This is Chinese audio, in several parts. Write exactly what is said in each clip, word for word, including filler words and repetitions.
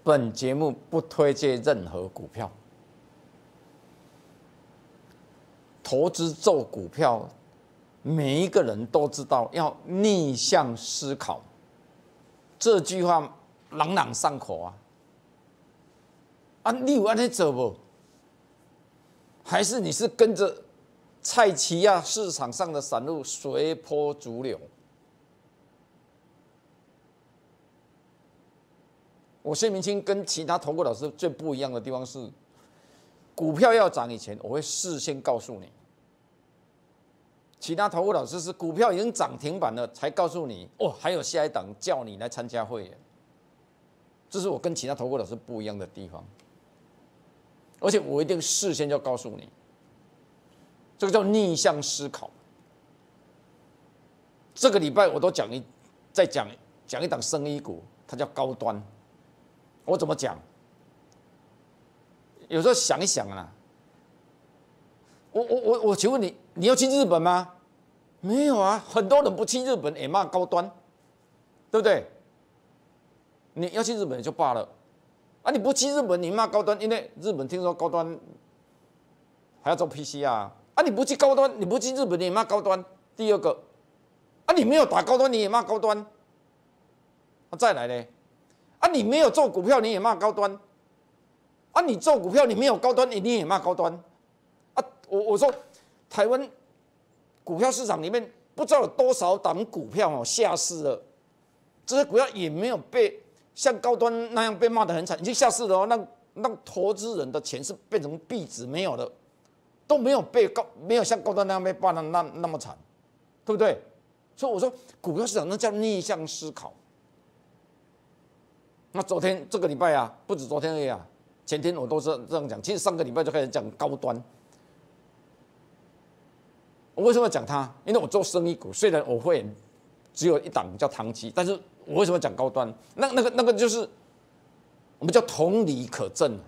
本节目不推荐任何股票。投资做股票，每一个人都知道要逆向思考，这句话朗朗上口啊。啊，你有安尼做不？还是你是跟着菜市亚市场上的散户随波逐流？我谢明清跟其他投顾老师最不一样的地方是，股票要涨以前，我会事先告诉你。其他投顾老师是股票已经涨停板了，才告诉你哦，还有下一档叫你来参加会员。这是我跟其他投顾老师不一样的地方，而且我一定事先就告诉你，这个叫逆向思考。这个礼拜我都讲一，再讲讲一档生医股，它叫高端。我怎么讲？有时候想一想啊，我我我我请问你，你要去日本吗？没有啊，很多人不去日本也骂高端，对不对？你要去日本也就罢了，啊，你不去日本你骂高端，因为日本听说高端还要做 P C R 啊，啊，你不去高端，你不去日本你也骂高端。第二个，啊，你没有打高端你也骂高端，啊，再来呢？啊，你没有做股票，你也骂高端；啊，你做股票，你没有高端，你你也骂高端。啊，我我说，台湾股票市场里面不知道有多少档股票哦下市了，这些股票也没有被像高端那样被骂得很惨，已经下市了哦，让让投资人的钱是变成壁纸没有了，都没有被高没有像高端那样被骂得那那么惨，对不对？所以我说，股票市场那叫逆向思考。那昨天这个礼拜啊，不止昨天而已啊，前天我都是这样讲。其实上个礼拜就开始讲高端。我为什么要讲它？因为我做生意股，虽然我会只有一档叫长期，但是我为什么讲高端？那那个那个就是我们叫同理可证。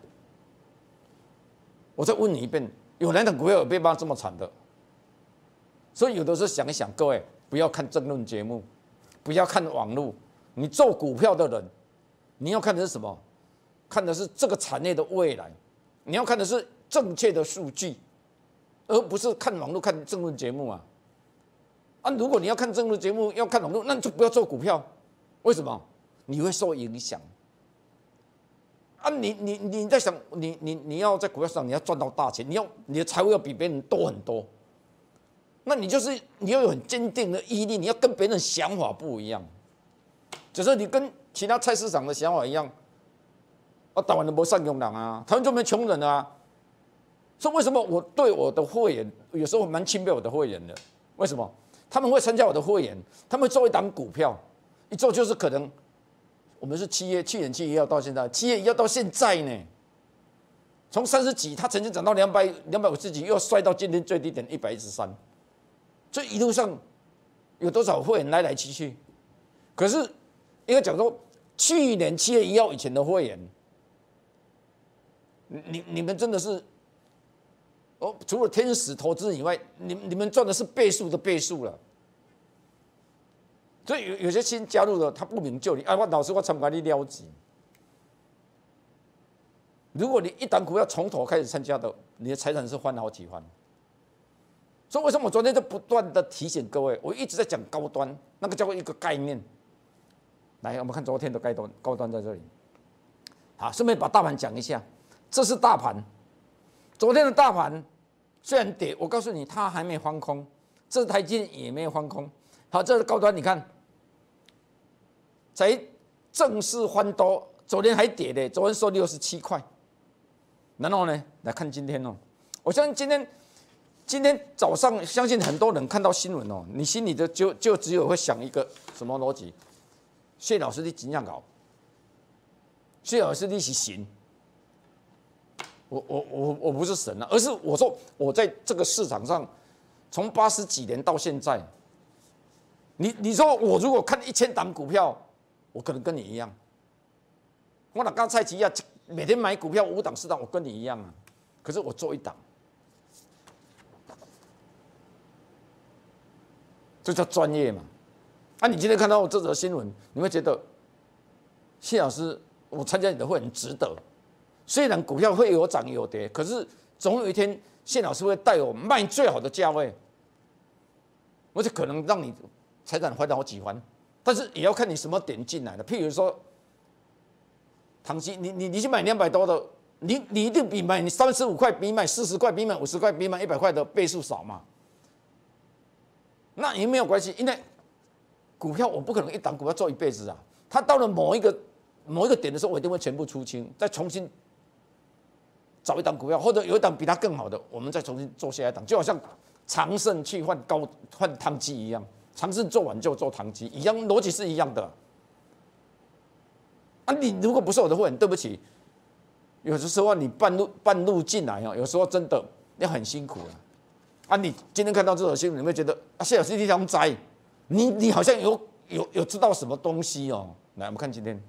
我再问你一遍，有哪档股票有被骂这么惨的？所以有的时候想一想，各位不要看政论节目，不要看网络，你做股票的人。你要看的是什么？看的是这个产业的未来，你要看的是正确的数据，而不是看网络、看政论节目啊！啊，如果你要看政论节目、要看网络，那你就不要做股票。为什么？你会受影响。啊，你你你在想，你你你要在股票市场你要赚到大钱，你要你的财务要比别人多很多，那你就是你要有很坚定的毅力，你要跟别人的想法不一样。只是你跟其他菜市场的想法一样，啊，台湾人没善用人啊，台湾就没穷人啊。所以为什么我对我的会员有时候蛮钦佩我的会员的？为什么？他们会参加我的会员，他们会做一档股票，一做就是可能我们是七月去年七月一号到现在，七月一号到现在呢，从三十几，它曾经涨到两百两百五十几，又摔到今天最低点一百一十三，所以一路上有多少会员来来去去，可是。应该讲说，去年七月一号以前的会员，你你们真的是，哦，除了天使投资以外，你你们赚的是倍数的倍数了。所以有有些新加入的，他不明就里，啊，我老师我参加你了解。如果你一档股票从头开始参加的，你的财产是翻好几番。所以为什么我昨天就不断的提醒各位，我一直在讲高端，那个叫做一个概念。来，我们看昨天的高端，高端在这里。好，顺便把大盘讲一下，这是大盘。昨天的大盘虽然跌，我告诉你，它还没翻空，这台积电也没有翻空。好，这是高端，你看，才正式翻多，昨天还跌的，昨天收六十七块。然后呢，来看今天哦，我相信今天今天早上，相信很多人看到新闻哦，你心里的就就只有会想一个什么逻辑？谢老师，你怎样搞？谢老师，你是神？我我我我不是神啊，而是我说我在这个市场上，从八十几年到现在，你你说我如果看一千档股票，我可能跟你一样。我哪刚菜市啊，每天买股票五档四档，我跟你一样啊。可是我做一档，这叫专业嘛。啊，你今天看到这则新闻，你会觉得谢老师我参加你的会很值得。虽然股票会有涨有跌，可是总有一天谢老师会带我卖最好的价位，而且可能让你财产翻好几番。但是也要看你什么点进来的。譬如说，唐基，你你你去买两百多的，你你一定比买你三十五块，比买四十块，比买五十块，比买一百块的倍数少嘛？那也没有关系，因为股票我不可能一档股票做一辈子啊。它到了某一个某一个点的时候，我一定会全部出清，再重新找一档股票，或者有一档比它更好的，我们再重新做下一档，就好像长盛去换高换汤基一样，长盛做完就做汤基一样，逻辑是一样的。啊，你如果不是我的会员，对不起，有的时候你半路半路进来哦，有时候真的要很辛苦了。啊，你今天看到这种新闻，你会觉得啊，谢老师你想栽，你你好像有有有知道什么东西哦。来，我们看今天，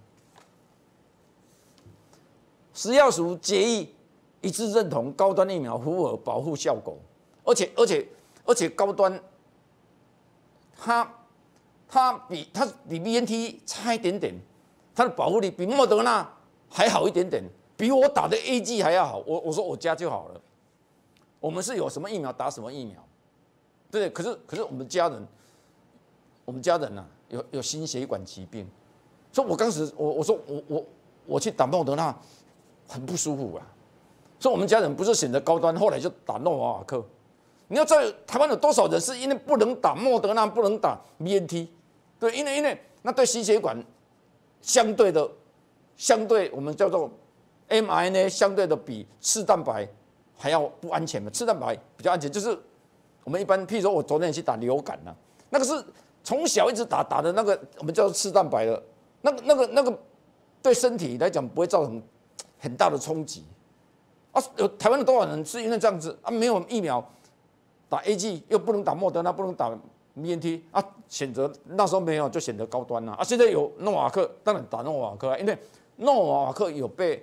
食药署决议一致认同高端疫苗符合保护效果，而且而且而且高端，它它比它比 B N T 差一点点，它的保护力比莫德纳还好一点点，比我打的 A G 还要好。我我说我家就好了。我们是有什么疫苗打什么疫苗，对不对？可是可是我们家人，我们家人啊，有有心血管疾病，所以我当时我我说我我我去打莫德纳很不舒服啊，所以我们家人不是选择高端，后来就打诺瓦瓦克。你要知道台湾有多少人是因为不能打莫德纳，不能打 B N T， 对，因为因为那对心血管相对的相对我们叫做 M R N A 相对的比次蛋白还要不安全嘛？次蛋白比较安全，就是我们一般，譬如说我昨天去打流感啊，那个是从小一直打打的那个，我们叫做次蛋白的，那个那个那个对身体来讲不会造成很大的冲击啊。有台湾的多少人是因为这样子啊？没有疫苗打 A G， 又不能打莫德纳，不能打 B N T 啊，选择那时候没有就选择高端了啊。现在有诺瓦克，当然打诺瓦克啊，因为诺瓦克有被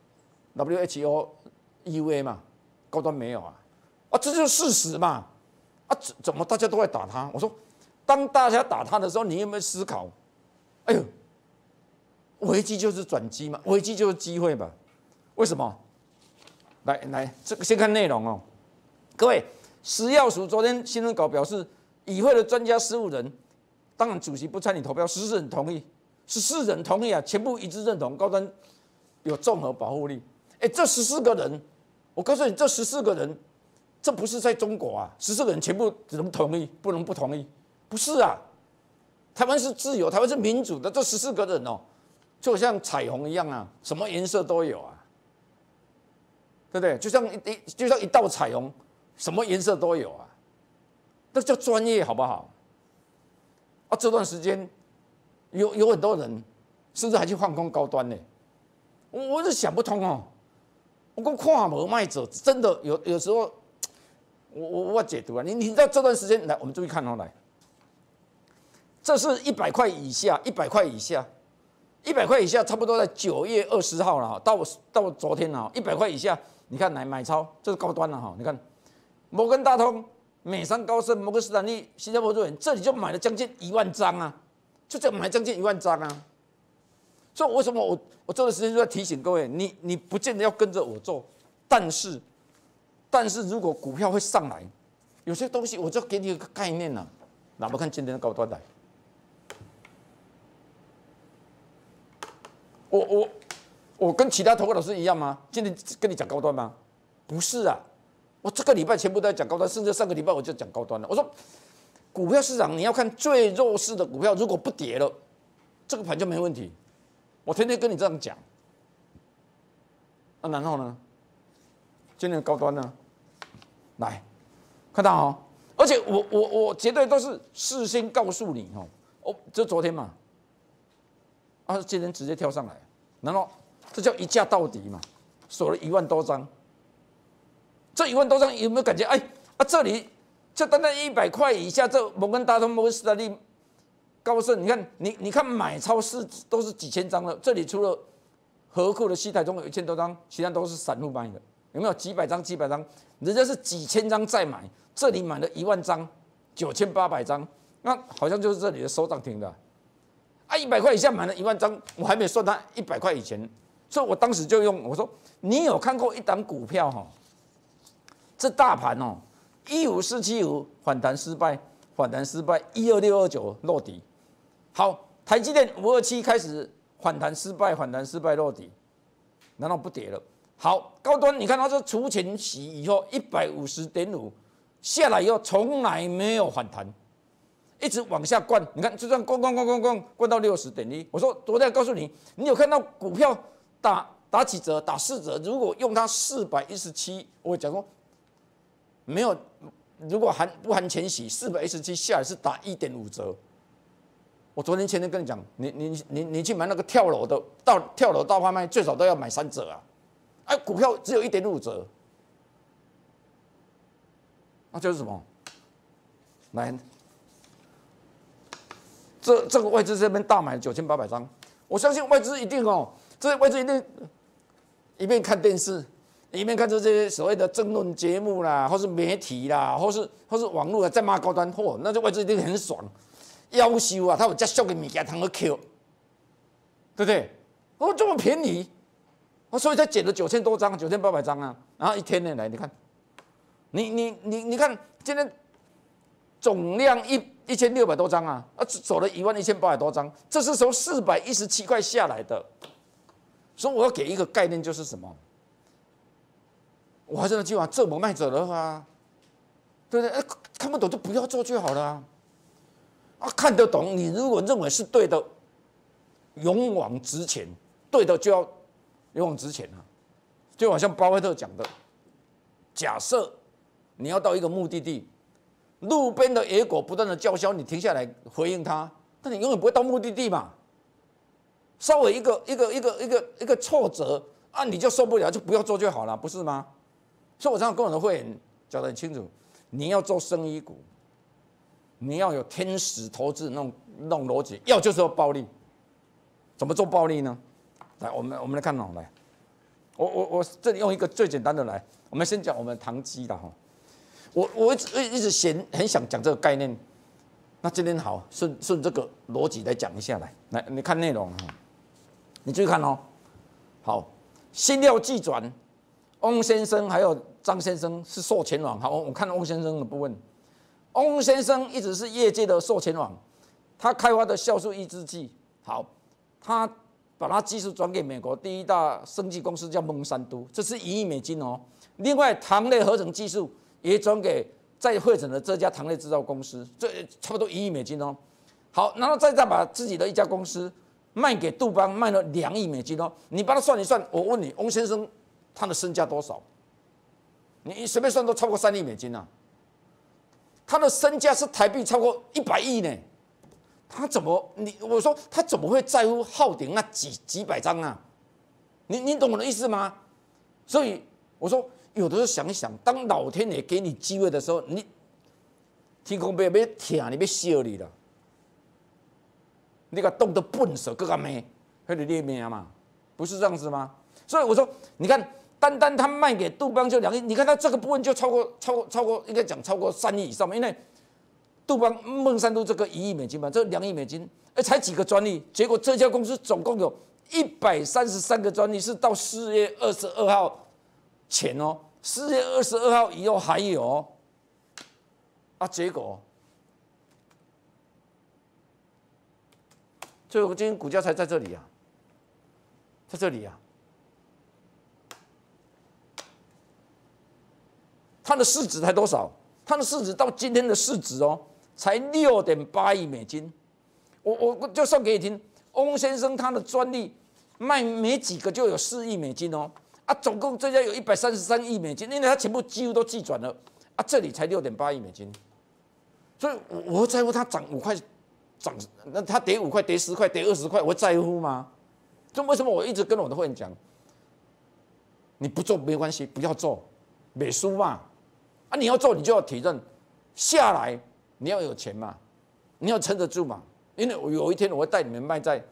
W H O E U A 嘛。高端没有啊，啊，这就是事实嘛，啊，怎么大家都在打它？我说，当大家打它的时候，你有没有思考？哎呦，危机就是转机嘛，危机就是机会嘛。为什么？来来，这个先看内容哦。各位，食药署昨天新闻稿表示，与会的专家十五人，当然主席不参与投票，十四人同意，十四人同意啊，全部一致认同高端有综合保护力。哎，这十四个人。我告诉你，这十四个人，这不是在中国啊！十四个人全部只能同意，不能不同意，不是啊！台湾是自由，台湾是民主的，这十四个人哦，就像彩虹一样啊，什么颜色都有啊，对不对？就像一一就像一道彩虹，什么颜色都有啊，那叫专业好不好？啊，这段时间有有很多人，甚至还去放空高端呢，我我是想不通哦。我讲看无卖者，真的有有时候，我我我解读啊，你你知道这段时间来，我们注意看哦，来，这是一百块以下，一百块以下，一百块以下，差不多在九月二十号了，到到昨天了，一百块以下，你看来买超，这是高端了哈，你看摩根大通、美商高盛、摩根士丹利、新加坡瑞银，这里就买了将近一万张啊，就这买将近一万张啊。所以为什么我我这段时间就在提醒各位，你你不见得要跟着我做，但是但是如果股票会上来，有些东西我就给你一个概念了、啊。那我们看今天的高端来，我我我跟其他投顾老师一样吗？今天跟你讲高端吗？不是啊，我这个礼拜全部都在讲高端，甚至上个礼拜我就讲高端了。我说股票市场你要看最弱势的股票，如果不跌了，这个盘就没问题。我天天跟你这样讲，那、啊、然后呢？今天的高端呢？来，看到哦，而且我我我绝对都是事先告诉你哦，哦，这昨天嘛，啊，今天直接跳上来，然后这叫一价到底嘛，锁了一万多张，这一万多张有没有感觉？哎啊，这里就单单一百块以下，这摩根大通、摩根士丹利。高盛，你看，你你看买超是都是几千张了，这里除了合库的西台中有一千多张，其他都是散户买的，有没有几百张？几百张，人家是几千张再买，这里买了一万张，九千八百张，那好像就是这里的收涨停的， 啊，一百块以下买了一万张，我还没算它一百块以前，所以我当时就用我说，你有看过一档股票哈？这大盘哦，一五四七五反弹失败，反弹失败，一二六二九落底。好，台积电五二七开始反弹失败，反弹失败落底，难道不跌了？好，高端你看它这除权息以后一百五十点五下来以后，从来没有反弹。一直往下灌，你看就这样灌灌灌灌灌灌到六十点一。我说昨天告诉你，你有看到股票打打几折，打四折，如果用它四百一十七，我讲说没有，如果含不含钱息，四百一十七下来是打一点五折。我昨天前天跟你讲，你你你你去买那个跳楼的，到跳楼大拍卖最少都要买三折啊，哎，股票只有一点五折，那就是什么？来。这这个外资这边大买九千八百张，我相信外资一定哦，这些外资一定一边看电视，一边看这些所谓的政论节目啦，或是媒体啦，或是或是网络啊，在骂高端货，那这外资一定很爽，夭寿啊，他有这俗的物件通去 Q， 对不对？哦，这么便宜，哦，所以才减了九千多张，九千八百张啊，然后一天呢，来你看，你你你你看今天总量一。一千六百多张啊，啊，走了一万一千八百多张，这是从四百一十七块下来的，所以我要给一个概念，就是什么？我还是那句话，这么卖者的话，对不对？看不懂就不要做就好了啊。啊，看得懂，你如果认为是对的，勇往直前，对的就要勇往直前啊。就好像巴菲特讲的，假设你要到一个目的地。路边的野狗不断的叫嚣，你停下来回应它，但你永远不会到目的地嘛。稍微一个一个一个一个一个挫折啊，你就受不了，就不要做就好了，不是吗？所以我常常跟我的会员讲得很清楚，你要做生意股，你要有天使投资那种那种逻辑，要就是要暴利。怎么做暴利呢？来，我们我们来看哦，来，我我我这里用一个最简单的来，我们先讲我们唐基的哈。我我一直一直嫌很想讲这个概念，那今天好顺顺这个逻辑来讲一下来，来你看内容哈，你注意看哦，好，新料技转，翁先生还有张先生是授权王，好，我看翁先生的部分，翁先生一直是业界的授权王，他开发的酵素抑制剂，好，他把他技术转给美国第一大生技公司叫孟山都，这是一亿美金哦，另外糖类合成技术。也转给在汇成的这家糖类制造公司，这差不多一亿美金哦。好，然后再再把自己的一家公司卖给杜邦，卖了两亿美金哦。你帮他算一算，我问你，翁先生他的身价多少？你随便算都超过三亿美金啊。他的身价是台币超过一百亿呢。他怎么你我说他怎么会在乎浩鼎那几几百张啊？你你懂我的意思吗？所以我说。有的时候想一想，当老天爷给你机会的时候，你天公伯要疼你，要笑你了。你个动得笨手，更加咩？那就劣命嘛，不是这样子吗？所以我说，你看，单单他卖给杜邦就两亿，你看他这个部分就超过超过超过，应该讲超过三亿以上嘛，因为杜邦孟山都这个一亿美金嘛，这两亿美金，哎，才几个专利，结果这家公司总共有一百三十三个专利，是到四月二十二号。钱哦，四月二十二号以后还有、哦、啊，结果最后今天股价才在这里啊，在这里啊，它的市值才多少？它的市值到今天的市值哦，才六点八亿美金。我我就算给你听，翁先生他的专利卖没几个就有四亿美金哦。啊，总共这家有一百三十三亿美金，因为它全部几乎都计转了啊，这里才六点八亿美金，所以我我会在乎它涨五块，涨那它跌五块、跌十块、跌二十块，我在乎吗？就为什么我一直跟我的会员讲，你不做没关系，不要做，没输嘛，啊，你要做你就要体认，下来你要有钱嘛，你要撑得住嘛，因为我有一天我会带你们卖在。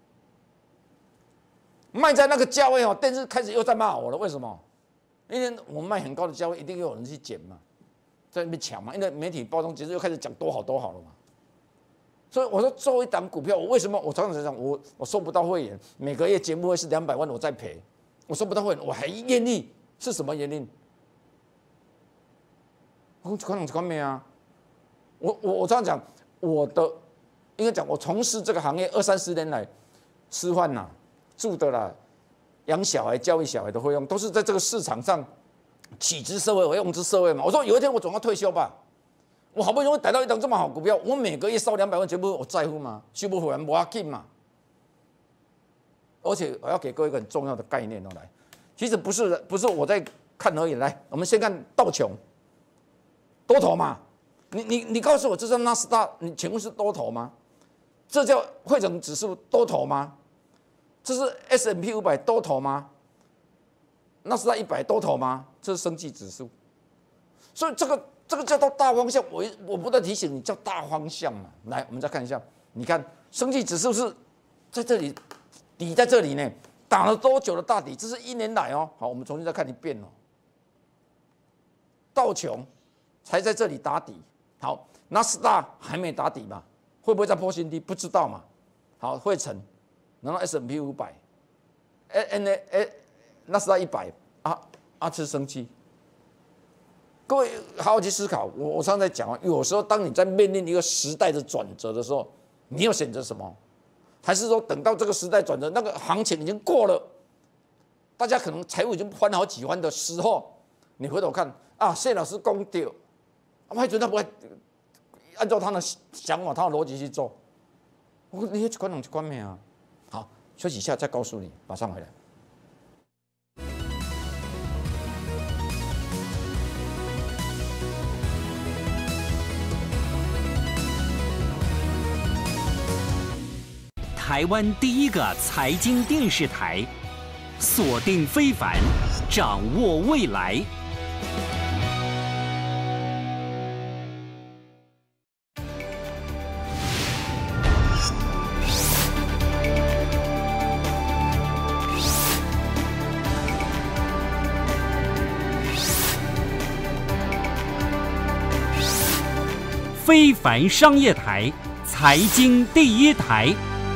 卖在那个价位哦，电视开始又在骂我了，为什么？因为我卖很高的价位，一定有人去捡嘛，在那边抢嘛。因为媒体包装结束又开始讲多好多好了嘛。 所以我说做一档股票，我为什么我常常讲我我收不到会员，每个月节目费是两百万，我在赔，我收不到会员，我还愿意，是什么原因？我可能这方面啊，我我我这样讲，我的应该讲，我从事这个行业二三十年来，吃饭呐、住的啦、养小孩、教育小孩的费用，都是在这个市场上起之社会，我用之社会嘛。我说有一天我总要退休吧，我好不容易逮到一档这么好股票，我每个月烧两百万节目，我在乎吗？收不回来不要紧嘛。而且我要给各位一个很重要的概念哦，来，其实不是不是我在看而已。来，我们先看道琼。多头嘛，你你你告诉我，这叫纳斯达，你请问是多头吗？这叫汇成指数多头吗？这是 S and P 五百多头吗？纳斯达一百多头吗？这是生技指数，所以这个这个叫做大方向。我我不断提醒你，叫大方向嘛。来，我们再看一下，你看生技指数是在这里底在这里呢，打了多久的大底？这是一年来哦。好，我们重新再看一遍哦。道琼才在这里打底，好，纳斯达还没打底嘛，会不会再破新低？不知道嘛。好，汇成，然后 S and P 五百，N N A 纳斯达一百啊啊，吃生气。各位好好去思考，我我常常在讲啊，有时候当你在面临一个时代的转折的时候，你要选择什么？还是说等到这个时代转折，那个行情已经过了，大家可能财务已经翻好几番的时候，你回头看啊，谢老师讲对。我觉得他不会按照他的想法、他的逻辑去做。我你去关两去关没啊？好，休息一下再告诉你，马上回来。 台湾第一个财经电视台，锁定非凡，掌握未来。非凡商业台，财经第一台。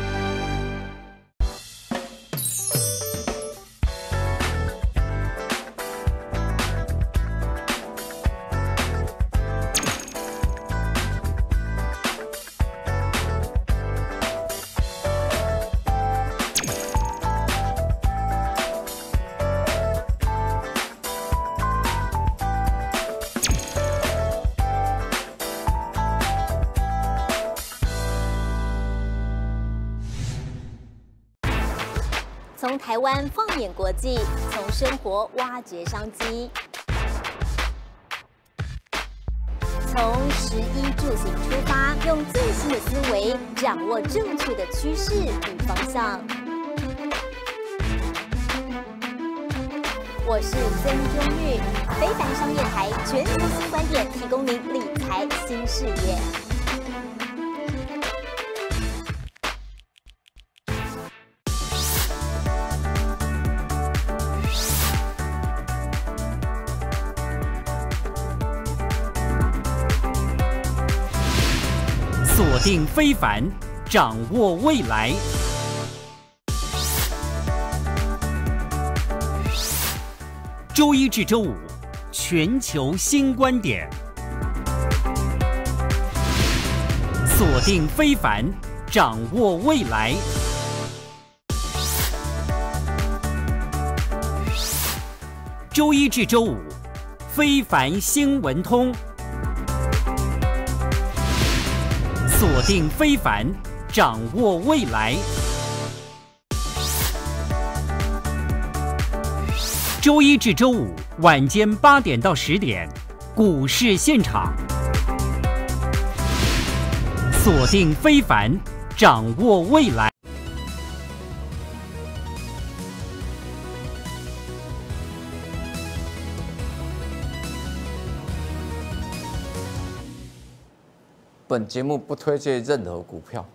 从台湾放眼国际，从生活挖掘商机，从食衣住行出发，用最新的思维掌握正确的趋势与方向。我是曾中玉，非凡商业台全球新观点，提供您理财新视野。 锁定非凡，掌握未来。周一至周五，全球新观点。锁定非凡，掌握未来。周一至周五，非凡新闻通。锁定非凡，掌握未来。周一至周五晚间八点到十点，股市现场。锁定非凡，掌握未来。 本节目不推荐任何股票。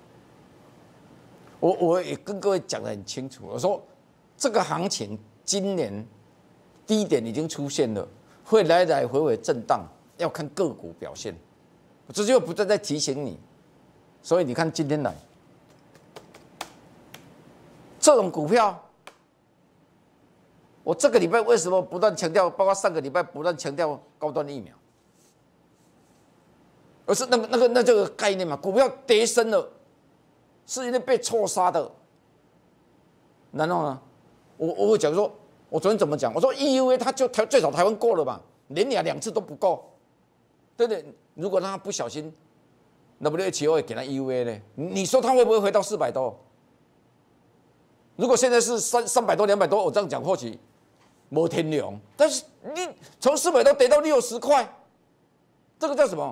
我我也跟各位讲得很清楚，我说这个行情今年低点已经出现了，会来来回回震荡，要看个股表现。我这就不断在提醒你， 所以你看今天来这种股票，我这个礼拜为什么不断强调，包括上个礼拜不断强调高端疫苗，而是那个那个那这个概念嘛，股票跌深了，是因为被错杀的。然后呢，我我会讲说，我昨天怎么讲？我说 E U A 它就台最少台湾过了嘛，连两两次都不够，对不对？如果让他不小心 ，W H O 也给他 E U A 呢？你说他会不会回到四百多？如果现在是三三百多、两百多，我这样讲或许没天良。但是你从四百多跌到六十块，这个叫什么？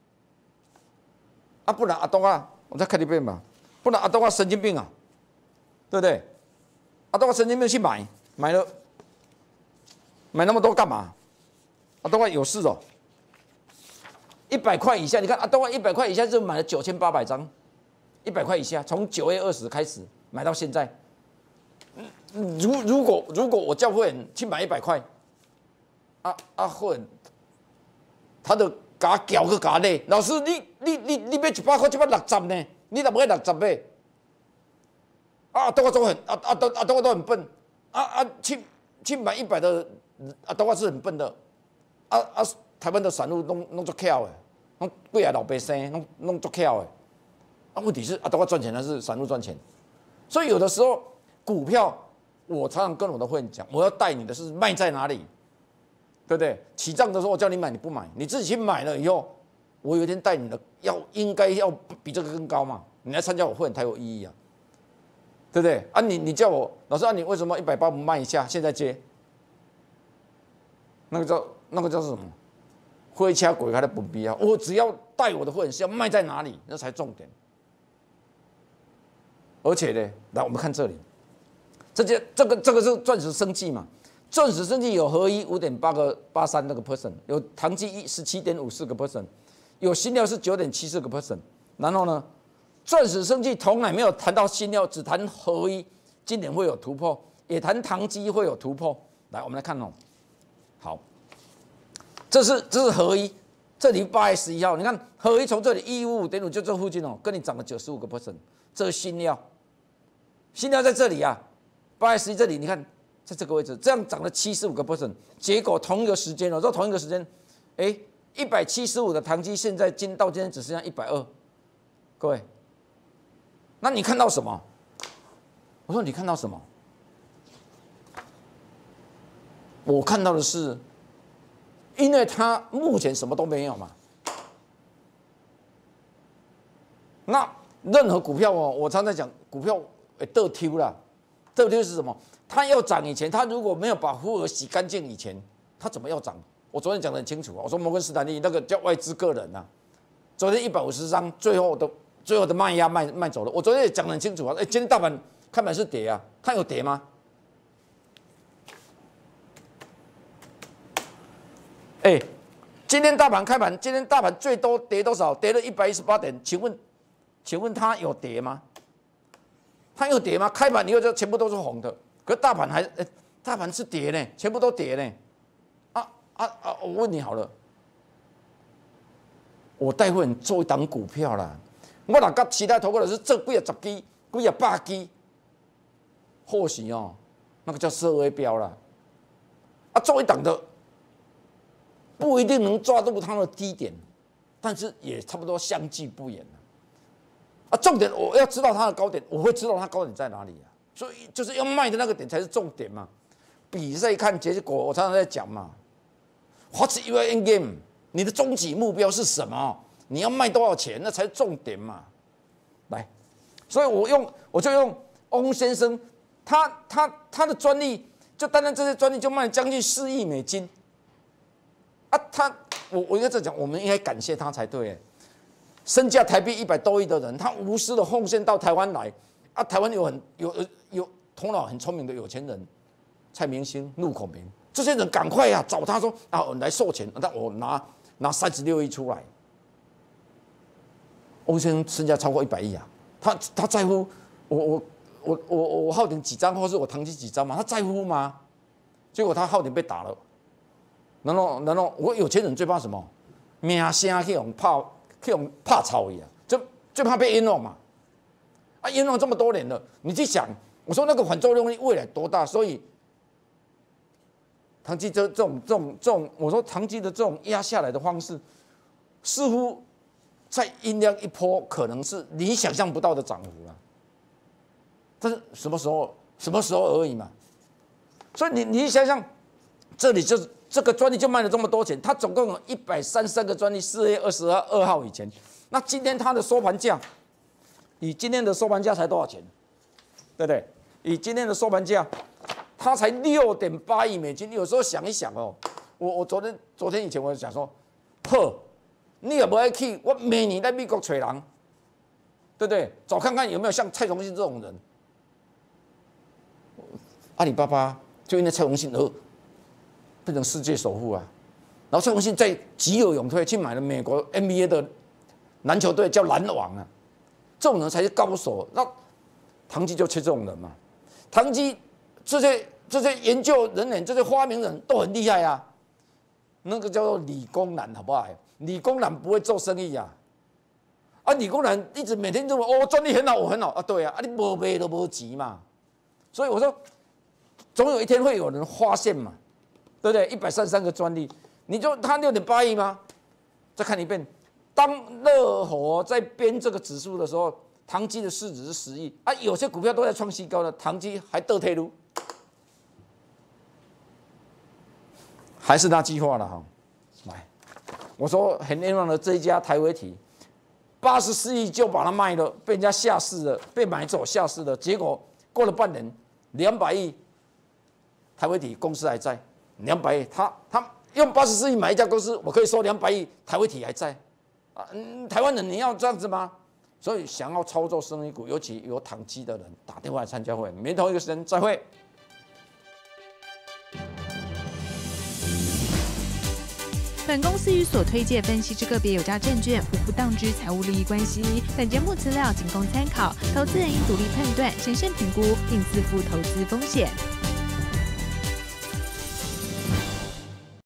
啊，不然阿东啊，我再看一遍吧。不然阿东啊神经病啊，对不对？阿东啊神经病去买，买了买那么多干嘛？阿东啊有事哦。一百块以下，你看阿东啊一百块以下就买了九千八百张，一百块以下，从九月二十开始买到现在。如如果如果我叫会员去买一百块，啊啊会员，他就甲缴去甲咧，老师你你你你买一百块，这摆六十呢，你怎么会六十买？啊，东哥都很啊啊东啊东哥都很笨，啊啊去去买一百的，啊东哥是很笨的，啊啊台湾的散户弄弄足巧的，弄几个老百姓弄弄足巧的，啊问题是啊东哥赚钱还是散户赚钱？所以有的时候股票，我常常跟我的会员讲，我要带你的是卖在哪里，对不对？起涨的时候我叫你买，你不买，你自己去买了以后，我有一天带你的要应该要比这个更高嘛，你来参加我会员才有意义啊。对不对啊你？你叫我老师啊，你为什么一百八不卖一下，现在接？那个叫那个叫什么？灰车鬼还在本逼啊！我只要带我的会员是要卖在哪里，那才重点。而且呢，来我们看这里，这些这个这个是钻石生技嘛？钻石生技有合一五点八个八三那个 percent， 有糖基一十七点五四个 percent， 有新料是九点七四个 percent， 然后呢？钻石生技从来没有谈到新料，只谈合一，今年会有突破，也谈糖基会有突破。来，我们来看哦，好，这是这是合一，这里八月十一号，你看合一从这里一五五点五就这附近哦，跟你涨了九十五个 percent， 这是新料，新料在这里啊，八月十一这里你看在这个位置，这样涨了七十五个 percent， 结果同一个时间哦，这同一个时间，哎，一百七十五的糖基现在今到今天只剩下一百二，各位。那你看到什么？我说你看到什么？我看到的是，因为它目前什么都没有嘛。那任何股票哦，我常常讲股票诶倒抽啦，倒抽是什么？它要涨以前，它如果没有把富额洗干净以前，它怎么要涨？我昨天讲得很清楚啊，我说摩根士丹利那个叫外资个人呐、啊，昨天一百五十张，最后都。最后的卖压卖卖走了，我昨天也讲得很清楚啊。哎，今天大盘开盘是跌啊，它有跌吗？哎，今天大盘开盘，今天大盘最多跌多少？跌了一百一十八点。请问，请问它有跌吗？它有跌吗？开盘以后就全部都是红的，可是大盘还，哎，大盘是跌呢，全部都跌呢。啊啊啊！我问你好了，我带会员做一档股票啦。我若甲其他投顾老师做几啊十支、几啊百支，或许哦，那个叫射微标啦。啊，做一档的不一定能抓住它的低点，但是也差不多相距不远了。啊，重点我要知道它的高点，我会知道它高点在哪里啊。所以就是要卖的那个点才是重点嘛。比赛看结果，我常常在讲嘛。What's your end game？ 你的终极目标是什么？你要卖多少钱，那才是重点嘛。来，所以我用我就用翁先生，他他他的专利，就单单这些专利就卖了将近四亿美金。啊，他我我应该这讲，我们应该感谢他才对。身价台币一百多亿的人，他无私的奉献到台湾来。啊，台湾有很有有头脑很聪明的有钱人，蔡明兴、陆孔明，这些人赶快呀、啊、找他说啊，我来授权，让我拿拿三十六亿出来。翁先生身价超过一百亿啊，他他在乎我我我我我浩鼎几张，或是我唐基几张吗？他在乎吗？结果他浩鼎被打了，然后然后我有钱人最怕什么？名声去用怕去用怕操伊啊，就最怕被冤枉嘛。啊，冤枉这么多年了，你去想，我说那个反作用力未来多大？所以，唐基这这种这种这种，我说唐基的这种压下来的方式，似乎在阴量一波，可能是你想象不到的涨幅啊。但是什么时候？什么时候而已嘛。所以你你想想，这里就是这个专利就卖了这么多钱，它总共有一百三十三个专利，四月二十二号以前。那今天它的收盘价，以今天的收盘价才多少钱？对不对？以今天的收盘价，它才六点八亿美金。你有时候想一想哦，我我昨天昨天以前我就讲说，呵，你也不爱去，我每年在美国找人，对不对？找看看有没有像蔡崇信这种人。阿里巴巴就因为蔡崇信而变成世界首富啊，然后蔡崇信再急有勇退去买了美国 N B A 的篮球队，叫篮网啊，这种人才是高手。那唐基就缺这种人嘛。唐基这些这些研究人员、这些发明人都很厉害啊，那个叫做理工男，好不好？理工男不会做生意啊，啊，理工男一直每天认为哦专利很好，我很好啊，对啊，啊你没卖都没钱嘛，所以我说。总有一天会有人发现嘛，对不对？一百三十三个专利，你就他六点八亿吗？再看一遍，当乐活在编这个指数的时候，唐基的市值是十亿啊，有些股票都在创新高的，唐基还得退路，还是那句话了哈。来，我说很冤枉的这一家台微体，八十四亿就把它卖了，被人家下市了，被买走下市了，结果过了半年，两百亿。台微体公司还在，两百亿，他他用八十四亿买一家公司，我可以收两百亿，台微体还在，啊，嗯，台湾人你要这样子吗？所以想要操作生意股，尤其有唐基的人，打电话来参加会，明天同一个时间再会。 本公司与所推介分析之个别有价证券无不当之财务利益关系。本节目资料仅供参考，投资人应独立判断、审慎评估，并自负投资风险。